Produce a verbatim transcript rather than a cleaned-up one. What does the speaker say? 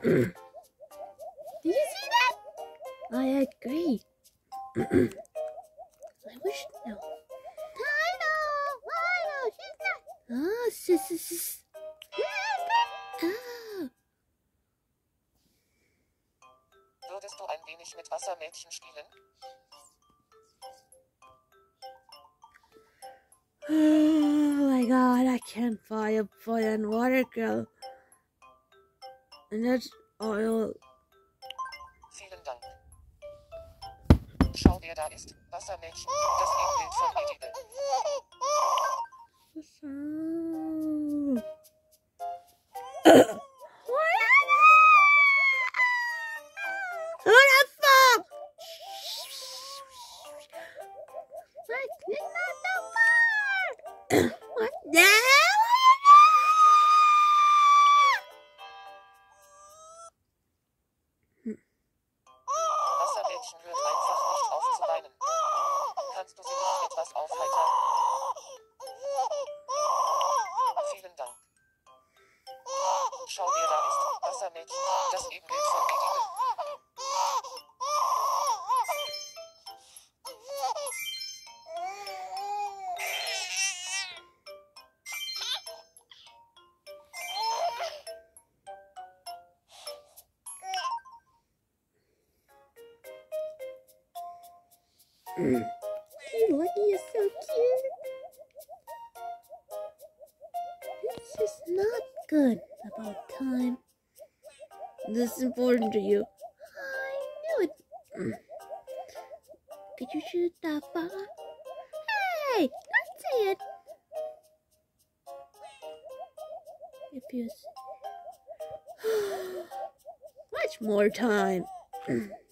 Did you see that? I agree. I wish no. I know, I know, she's not. Oh, sis, sis, sis. Oh. Würdest du ein wenig mit Wassermädchen spielen? Oh my god, I can't Fireboy and Watergirl. And that's oil. Vielen Dank. Schau, wer da ist. Wassermädchen. Das Ebenbild von Edibe. What the fuck? What? It's not so far. What the hell? Wassermädchen hört einfach nicht auf zu weinen. Kannst du sie nicht etwas aufheitern? Vielen Dank. Schau, wer da ist. Wassermädchen. Das Ebenbild von Edibe. Lucky is so cute. This is not good about time. This is important to you. I knew it. Could you shoot that far? Hey, don't say it. If you much more time.